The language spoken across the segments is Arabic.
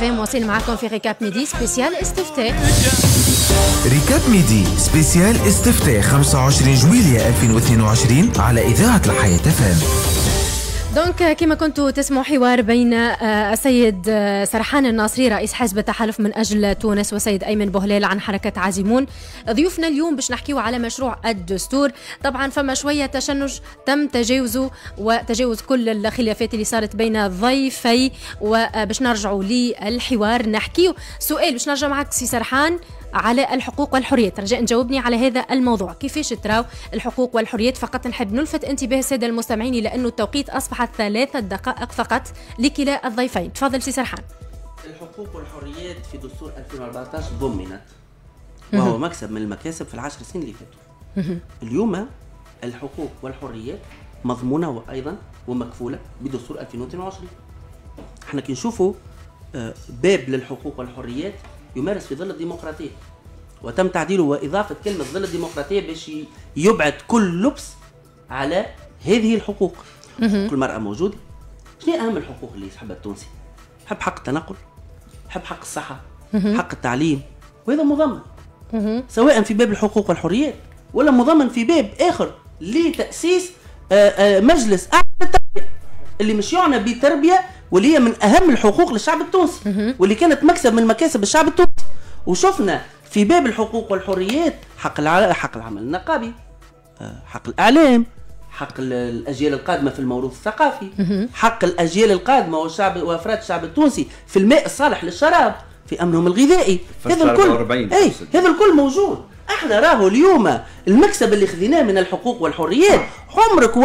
اف ام. واصلين معكم في ريكاب ميدي سبيسيال استفتاء. ريكاب ميدي سبيسيال استفتاء 25 جويلية 2022 على إذاعة الحياة اف ام. دونك كما كنتوا تسمعوا حوار بين السيد سرحان الناصري رئيس حزب التحالف من أجل تونس وسيد أيمن بوهلال عن حركة عازمون. ضيوفنا اليوم باش نحكيو على مشروع الدستور. طبعا فما شوية تشنج تم تجاوزه وتجاوز كل الخلافات اللي صارت بين الضيفي، وباش نرجعوا للحوار نحكيو سؤال باش نرجع معك سي سرحان على الحقوق والحريات. رجاء نجاوبني على هذا الموضوع، كيفاش تراو الحقوق والحريات؟ فقط نحب نلفت انتباه الساده المستمعين لانه التوقيت اصبح 3 دقائق فقط لكلا الضيفين. تفضل سي سرحان. الحقوق والحريات في دستور 2014 ضمنت، وهو مكسب من المكاسب في العشر سنين اللي فاتوا. اليوم الحقوق والحريات مضمونه وايضا ومكفوله بدستور 2022. احنا كي نشوفوا باب للحقوق والحريات يمارس في ظل الديمقراطية، وتم تعديله وإضافة كلمة ظل الديمقراطية باش يبعد كل لبس على هذه الحقوق. كل مرأة موجودة. شنو أهم الحقوق اللي يحبها التونسي؟ يحب حق التنقل، يحب حق الصحة، حق التعليم، وهذا مضمن سواء في باب الحقوق والحريات ولا مضمن في باب آخر لتأسيس مجلس أعلى للتربية اللي مش يعنى بالتربية، واللي هي من أهم الحقوق للشعب التونسي واللي كانت مكسب من مكاسب الشعب التونسي. وشفنا في باب الحقوق والحريات حق العمل النقابي، حق الإعلام، حق الأجيال القادمة في الموروث الثقافي، حق الأجيال القادمة والشعب وأفراد الشعب التونسي في الماء الصالح للشراب، في أمنهم الغذائي. هذا الكل موجود. احنا راهو اليوم المكسب اللي خذيناه من الحقوق والحريات عمرك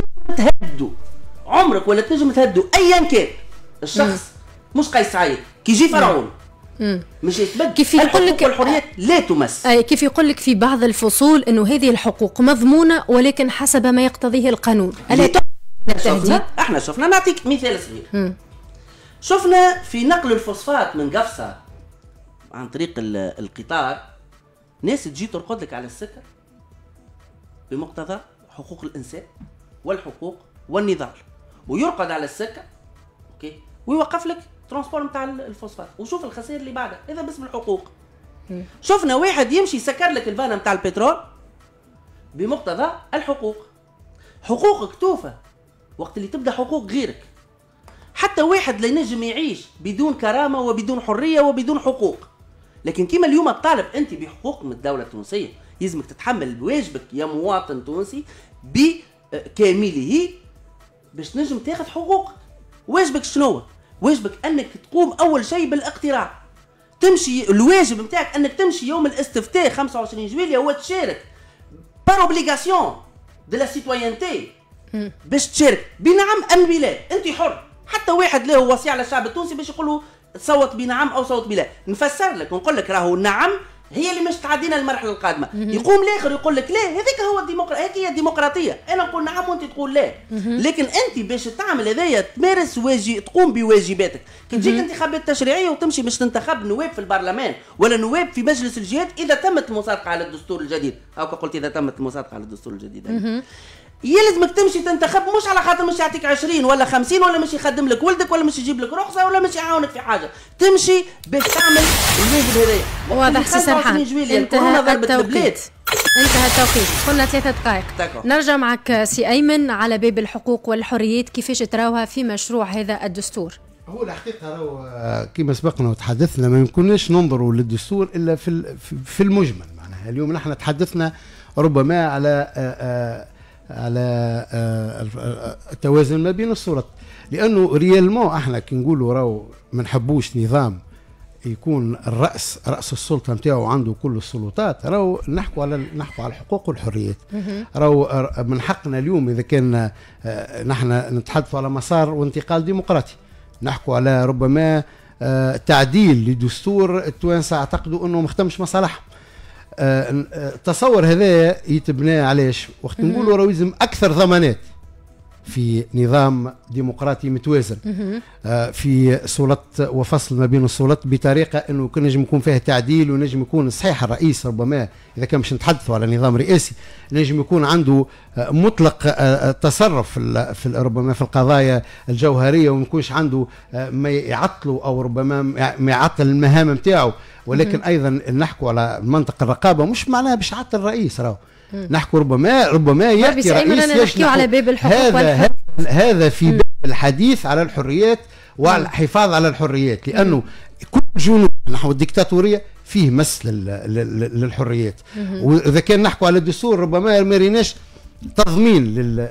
ولا تنجم تهدوا ايا كان الشخص. مش قيس سعيد كي يجي فرعون مش يتبدل. كيف يقول لك الحريات لا تمس. كيف يقول لك في بعض الفصول انه هذه الحقوق مضمونه ولكن حسب ما يقتضيه القانون. احنا شفنا نعطيك مثال صغير. شفنا في نقل الفوسفات من قفصه عن طريق القطار ناس تجي ترقد لك على السكر بمقتضى حقوق الانسان والحقوق والنضال، ويرقد على السكة اوكي ويوقف لك ترانسبور نتاع الفوسفات، وشوف الخسائر اللي بعدها. هذا باسم الحقوق. شفنا واحد يمشي يسكر لك الفانه نتاع البترول بمقتضى الحقوق. حقوقك توفى وقت اللي تبدا حقوق غيرك. حتى واحد لا ينجم يعيش بدون كرامه وبدون حريه وبدون حقوق. لكن كيما اليوم تطالب انت بحقوق من الدوله التونسيه، يلزمك تتحمل بواجبك يا مواطن تونسي بكامله باش تنجم تاخذ حقوقك. واجبك شنو؟ واجبك انك تقوم اول شيء بالاقتراع. تمشي الواجب نتاعك انك تمشي يوم الاستفتاء 25 جويلية وتشارك بار اوبليغاسيون دو لا سيتويانتي باش تشارك بنعم ام بلا. انت حر. حتى واحد له وصي على الشعب التونسي باش يقول له تصوت بنعم او صوت بلا. نفسر لك ونقول لك راهو نعم هي اللي مش تعدينا المرحله القادمه. يقوم الاخر يقول لك لا هذيك هو الديمقراطيه، هيك هي الديمقراطيه. انا نقول نعم وانت تقول لا. لكن انت باش تعمل هذايا تمارس تقوم بواجباتك. كي تجيك انتخابات تشريعيه وتمشي باش تنتخب نواب في البرلمان ولا نواب في مجلس الجهات اذا تمت المصادقه على الدستور الجديد، او قلت اذا تمت المصادقه على الدستور الجديد يلزمك تمشي تنتخب مش على خاطر مش يعطيك 20 ولا 50 ولا مش يخدم لك ولدك ولا مش يجيب لك رخصه ولا مش يعاونك في حاجه. تمشي باش تعمل الواجب هذايا. واضح سي سرحان. انتهى التوقيت. انتهى التوقيت. قلنا 3 دقائق. نرجع معك سي ايمن على باب الحقوق والحريات، كيفاش تراوها في مشروع هذا الدستور؟ هو الحقيقه راهو كما سبقنا وتحدثنا ما يمكنناش ننظروا للدستور الا في المجمل. معناها اليوم نحن تحدثنا ربما على التوازن ما بين الصورة، لأنه ريالمون احنا كي نقولوا راهو ما نحبوش نظام يكون رأس السلطة نتاعو عنده كل السلطات. راهو نحكوا على الحقوق والحريات. راهو من حقنا اليوم إذا كان نحن نتحدثوا على مسار وانتقال ديمقراطي، نحكوا على ربما تعديل لدستور التوانسة اعتقدوا أنه مختمش مصالحهم. تصور هذا يتبنى علاش؟ وقت نقولوا راهو يلزم اكثر ضمانات في نظام ديمقراطي متوازن، في سلطة وفصل ما بين السلطات بطريقة أنه نجم يكون فيها تعديل، ونجم يكون صحيح الرئيس ربما إذا كان باش نتحدثوا على نظام رئاسي نجم يكون عنده مطلق تصرف في ربما في القضايا الجوهرية، وما يكونش عنده ما يعطله أو ربما ما يعطل المهام نتاعو. ولكن أيضا نحكوا على منطق الرقابة مش معناها باش يعطل الرئيس، راهو نحكوا ربما يأتي رئيس نحكيو على باب الحقوق هذا في باب الحديث على الحريات وعلى الحفاظ على الحريات، لأنه كل جنوب نحو الديكتاتورية فيه مس للحريات. وإذا كان نحكوا على الدستور ربما ما ريناش تضمين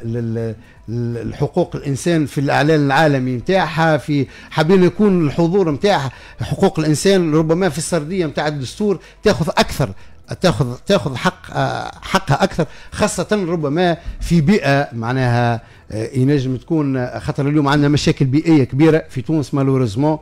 للحقوق الإنسان في الإعلان العالمي نتاعها، في حابين يكون الحضور نتاعها حقوق الإنسان ربما في السردية نتاع الدستور تأخذ أكثر، تاخذ حقها اكثر، خاصه ربما في بيئه معناها ينجم تكون، خاطر اليوم عندنا مشاكل بيئيه كبيره في تونس مالوريزمون،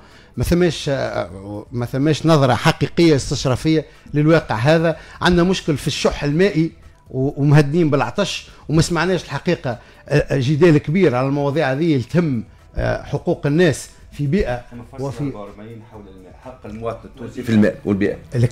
ما ثماش نظره حقيقيه استشرافيه للواقع هذا. عندنا مشكل في الشح المائي ومهدين بالعطش، وما سمعناش الحقيقه جدال كبير على المواضيع هذه اللي تهم حقوق الناس في بيئه وفي حول حق المواطن التونسي في الماء والبيئه.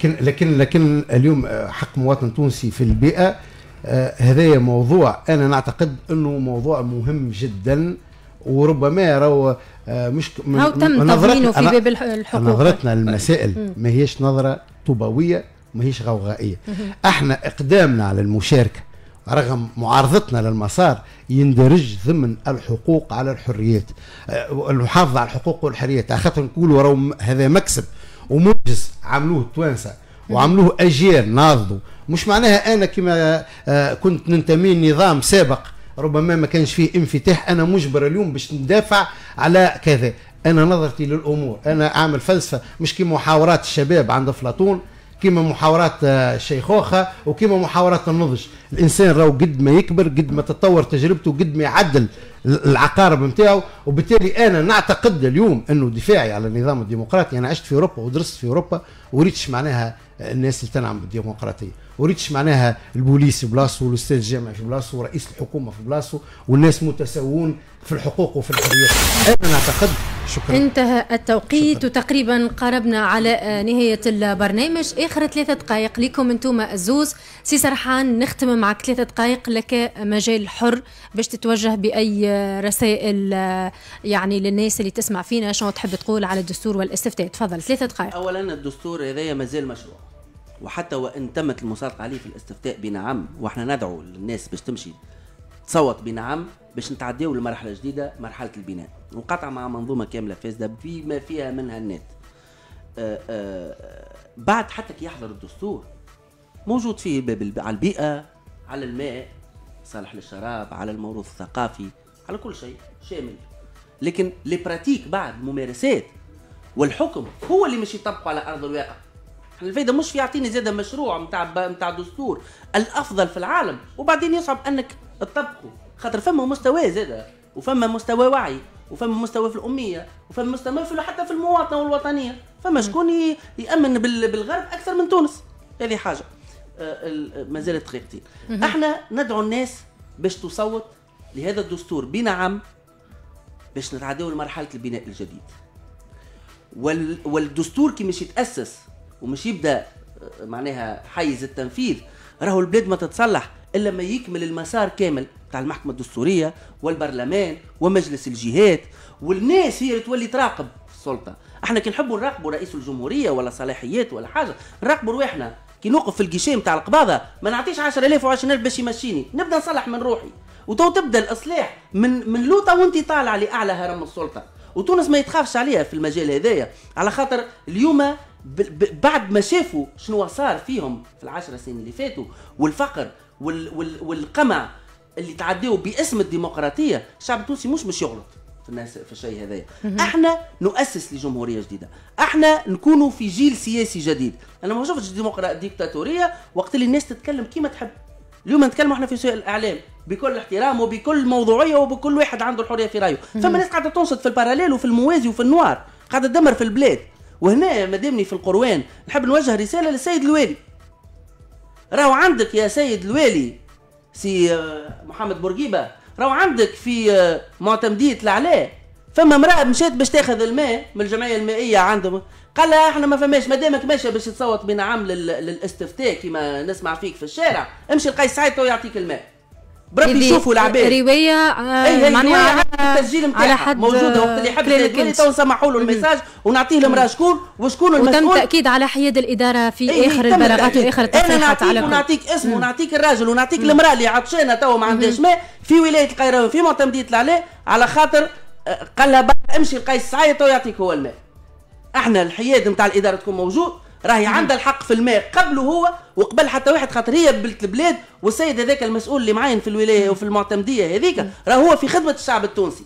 لكن اليوم حق المواطن التونسي في البيئه هذايا موضوع انا نعتقد انه موضوع مهم جدا، وربما راهو مش تضمينه في باب الحقوق. نظرتنا للمسائل ما هيش نظره طوبويه، ما هيش غوغائيه. احنا اقدامنا على المشاركه رغم معارضتنا للمسار يندرج ضمن الحقوق على الحريات، المحافظة على الحقوق والحريات. خاطر نقولوا راهو هذا مكسب ومنجز عملوه التوانسة وعملوه أجيال ناضلوا، مش معناها أنا كما كنت ننتمي لنظام سابق ربما ما كانش فيه انفتاح أنا مجبر اليوم باش ندافع على كذا. أنا نظرتي للأمور أنا أعمل فلسفة مش كما محاورات الشباب عند أفلاطون، كما محاورات الشيخوخة وكما محاورات النضج. الإنسان راهو قد ما يكبر قد ما تطور تجربته قد ما يعدل العقارب نتاعو. وبالتالي أنا نعتقد اليوم أنه دفاعي على النظام الديمقراطي، أنا عشت في أوروبا ودرست في أوروبا وريتش معناها الناس اللي تنعم بالديمقراطية، وريتش معناها البوليس في بلاصه والأستاذ الجامعي في بلاصه ورئيس الحكومة في بلاصه والناس متساوون في الحقوق وفي الحريات. أنا نعتقد. شكرا. انتهى التوقيت وتقريبا قربنا على نهاية البرنامج. آخر 3 دقائق لكم انتم الزوز. سي سرحان نختم معك 3 دقائق، لك مجال حر باش تتوجه بأي رسائل يعني للناس اللي تسمع فينا، شنو تحب تقول على الدستور والاستفتاء؟ تفضل 3 دقائق. أولا الدستور هذايا مازال مشروع، وحتى وإن تمت المصادقة عليه في الاستفتاء بنعم، وإحنا ندعو للناس باش تمشي تصوت بنعم باش نتعداو لمرحلة جديدة، مرحلة البناء، ونقطع مع منظومة كاملة فاسدة فيما فيها منها النت. بعد حتى كي يحضر الدستور موجود فيه على البيئة، على الماء صالح للشراب، على الموروث الثقافي، على كل شيء شامل. لكن لي براتيك بعد الممارسات والحكم هو اللي مش يطبقوا على أرض الواقع. الفايدة مش في يعطيني زيادة مشروع متاع دستور الأفضل في العالم وبعدين يصعب أنك تطبقه، خاطر فما مستوى زادة، وفما مستوى وعي، وفما مستوى في الأمية، وفما مستوى حتى في المواطنة والوطنية. فما شكون يأمن بالغرب أكثر من تونس. هذه حاجة ما زالت دقيقتين. احنا ندعو الناس باش تصوت لهذا الدستور بنعم باش نتعداو لمرحلة البناء الجديد. والدستور كي مش يتأسس ومش يبدأ معناها حيز التنفيذ، راهو البلاد ما تتصلح إلا ما يكمل المسار كامل تاع المحكمة الدستورية والبرلمان ومجلس الجهات، والناس هي اللي تولي تراقب السلطة. احنا كي نحبوا نراقبوا رئيس الجمهورية ولا صلاحيات ولا حاجة، نراقبوا رواحنا. كي نوقف في الجيشين تاع القباضة ما نعطيش 10,000 و20,000 باش يمشيني، نبدا نصلح من روحي. وتو تبدا الإصلاح من لوطة وانت طالع لأعلى هرم السلطة. وتونس ما يتخافش عليها في المجال هذايا، على خاطر اليوم بعد ما شافوا شنو صار فيهم في ال10 سنين اللي فاتوا، والفقر والقمع اللي تعديوا باسم الديمقراطية، الشعب التونسي مش يغلط في الناس في الشيء هذايا. احنا نؤسس لجمهورية جديدة، احنا نكونوا في جيل سياسي جديد. انا ما شفتش ديكتاتورية وقت اللي الناس تتكلم كيما تحب. اليوم نتكلم احنا في وسائل الاعلام بكل احترام وبكل موضوعية وبكل واحد عنده الحرية في رايه. فما ناس قاعدة تنصت في الباراليل وفي الموازي وفي النوار، قاعدة تدمر في البلاد. وهنا مدامني في القروان نحب نوجه رسالة للسيد الوالي. راهو عندك يا سيد الوالي سي محمد بورقيبة، راهو عندك في معتمدية العلاء فما امرأة مشات باش تاخذ الماء من الجمعية المائية عندهم، قال لها احنا ما فماش مادامك ماشيه باش تصوت بنعم للاستفتاء كما نسمع فيك في الشارع، امشي لقيس سعيد تو يعطيك الماء. بربي يشوفوا العباد روايه معناها على التسجيل نتاعها موجوده وقت اللي يحب يقول تو نسمحوا له الميساج ونعطيه المراه شكون وشكون المسؤول. وتم تاكيد على حياد الاداره في اخر البلاغات واخر التصريحات. انا نعطيك اسمه ونعطيك الراجل ونعطيك المراه اللي عطشانه تو ما عندهاش ماء في ولايه القيروان في معتمديه العلاء على خاطر قال لها امشي لقيس سعيد تو يعطيك هو الماء. احنا الحياد نتاع الاداره تكون موجود، راهي عندها الحق في الماء قبله هو وقبل حتى واحد، خاطر هي بنت البلاد والسيد هذاك المسؤول اللي معين في الولايه وفي المعتمديه هذيك راهو هو في خدمه الشعب التونسي.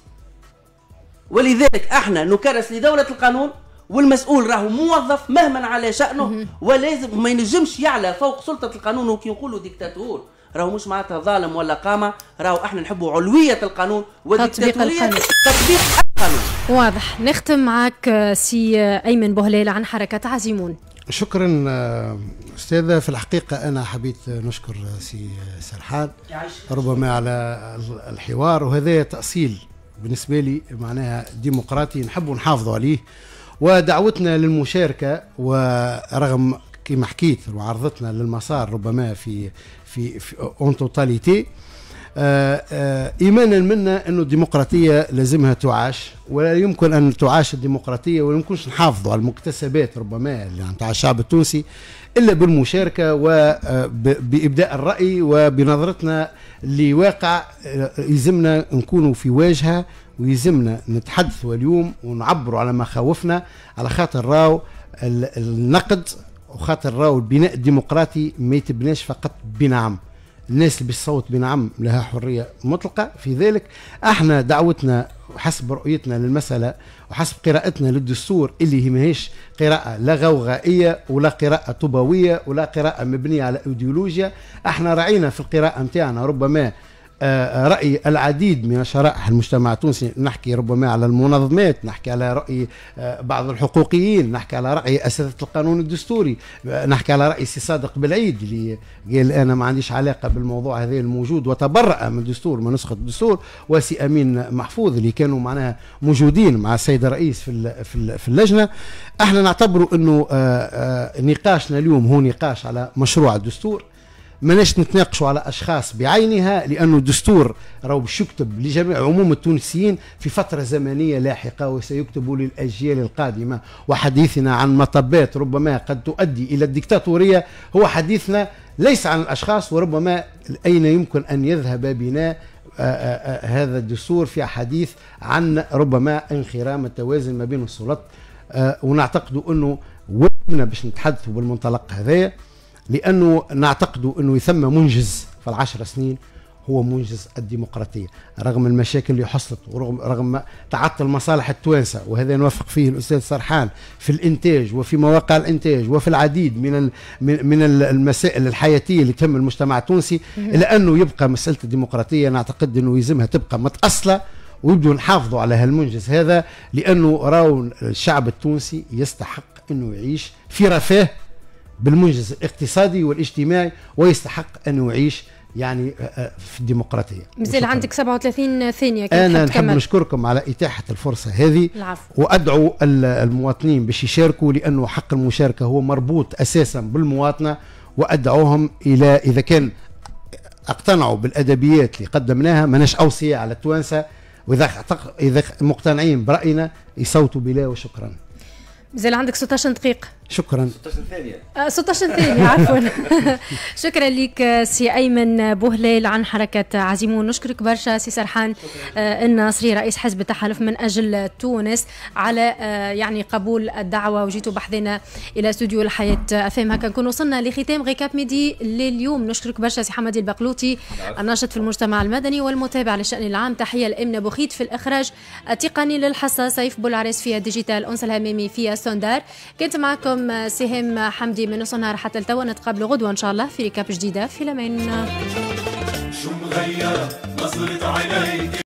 ولذلك احنا نكرس لدوله القانون والمسؤول راهو موظف مهما على شأنه ولازم ما ينجمش يعلى فوق سلطه القانون وكي يقولوا ديكتاتور راهو مش معناتها ظالم ولا قامه، راهو احنا نحبوا علويه القانون وديكتاتوريه تطبيق القانون. واضح. نختم معك سي أيمن بوهليل عن حركة عزيمون. شكرا أستاذة. في الحقيقة أنا حبيت نشكر سي سرحان ربما على الحوار، وهذا تأصيل بالنسبة لي معناها ديمقراطي نحب نحافظوا عليه، ودعوتنا للمشاركة ورغم كما حكيت وعرضتنا للمسار ربما في اون توتاليتي ايمانا منا انه الديمقراطيه لازمها تعاش، ولا يمكن ان تعاش الديمقراطيه ولا يمكنش نحافظوا على المكتسبات ربما اللي نتاع الشعب التونسي الا بالمشاركه وبابداء الراي وبنظرتنا لواقع. يلزمنا نكونوا في واجهه ويلزمنا نتحدثوا اليوم ونعبروا على مخاوفنا، على خاطر راو النقد وخاطر راو البناء الديمقراطي ما يتبناش فقط بنعم. الناس اللي بتصوت بنعم لها حرية مطلقة في ذلك. احنا دعوتنا وحسب رؤيتنا للمسألة وحسب قراءتنا للدستور اللي هي ماهيش قراءة لا غوغائية ولا قراءة طوبوية ولا قراءة مبنية على ايديولوجيا. احنا رأينا في القراءة متاعنا ربما رأي العديد من شرائح المجتمع التونسي، نحكي ربما على المنظمات، نحكي على رأي بعض الحقوقيين، نحكي على رأي أساتذة القانون الدستوري، نحكي على رأي سي صادق بالعيد اللي قال أنا ما عنديش علاقة بالموضوع هذا الموجود وتبرأ من الدستور من نسخة الدستور، وسي أمين محفوظ اللي كانوا معناها موجودين مع السيد الرئيس في اللجنة. احنا نعتبر أنه نقاشنا اليوم هو نقاش على مشروع الدستور، ماناش نتناقشوا على اشخاص بعينها، لانه الدستور راهو باش يكتب لجميع عموم التونسيين في فتره زمنيه لاحقه وسيكتب للاجيال القادمه. وحديثنا عن مطبات ربما قد تؤدي الى الديكتاتوريه هو حديثنا ليس عن الاشخاص، وربما اين يمكن ان يذهب بنا هذا الدستور في حديث عن ربما انخرام التوازن ما بين السلطات. ونعتقد انه وجبنا باش نتحدثوا بالمنطلق هذايا، لأنه نعتقد أنه يثم منجز في ال10 سنين هو منجز الديمقراطية، رغم المشاكل اللي حصلت ورغم تعطل مصالح التوانسة، وهذا نوافق فيه الأستاذ سرحان في الإنتاج وفي مواقع الإنتاج وفي العديد من المسائل الحياتية اللي تهم المجتمع التونسي، إلا أنه يبقى مسألة الديمقراطية نعتقد أنه يلزمها تبقى متأصلة، ويبدو نحافظوا على هالمنجز هذا، لأنه راو الشعب التونسي يستحق أنه يعيش في رفاه بالمنجز الاقتصادي والاجتماعي، ويستحق أن يعيش يعني في الديمقراطية. مازال عندك 37 ثانية. أنا نحب نشكركم على إتاحة الفرصة هذه. العفو. وأدعو المواطنين باش يشاركوا، لأنه حق المشاركة هو مربوط أساسا بالمواطنة، وأدعوهم إلى إذا كان اقتنعوا بالأدبيات اللي قدمناها ماناش أوصية على التوانسة، وإذا مقتنعين برأينا يصوتوا بلا. وشكرا. مازال عندك 16 دقيقة. شكرا. 16 ثانية. 16 ثانية عفوا. شكرا لك سي أيمن بوهليل عن حركة عزيمون. نشكرك برشا سي سرحان الناصري رئيس حزب التحالف من أجل تونس على يعني قبول الدعوة وجيتوا بحذنا إلى استوديو الحياة أفهم. هكا نكون وصلنا لختام ريكاب ميدي لليوم. نشكرك برشا سي حمدي البقلوطي الناشط في المجتمع المدني والمتابع للشأن العام. تحية لأمنة بوخيت في الإخراج التقني للحصة، سيف بولعريس في الديجيتال، أنس الهمامي في السوندار. كنت معكم سهام حمدي من نص النهار حتى التوا. نتقابلوا غدوة إن شاء الله في ريكاب جديدة. في الأمان. شو مغيرة نظرة عينيك.